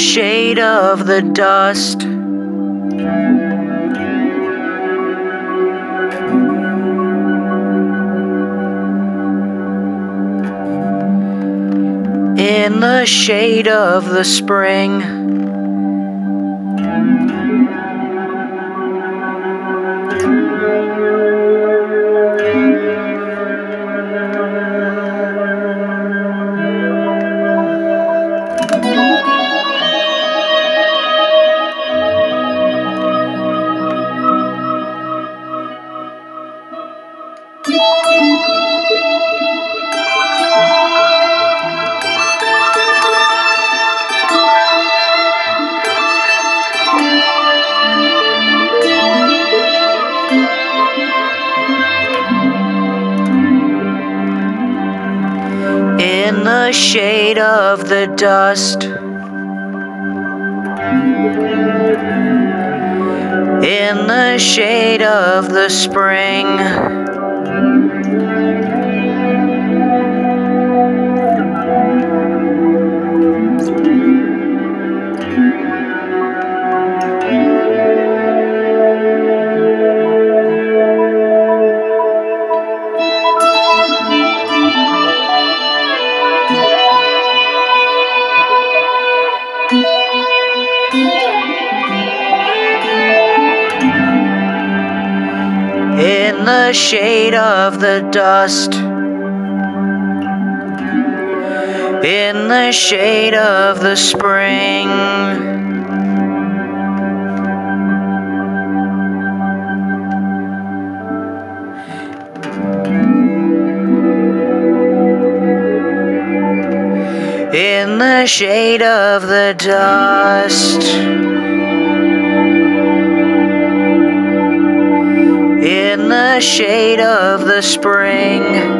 shade of the dust. In the shade of the spring. In the shade of the dust. In the shade of the spring. In the shade of the dust. In the shade of the spring. In the shade of the dust. In the shade of the spring.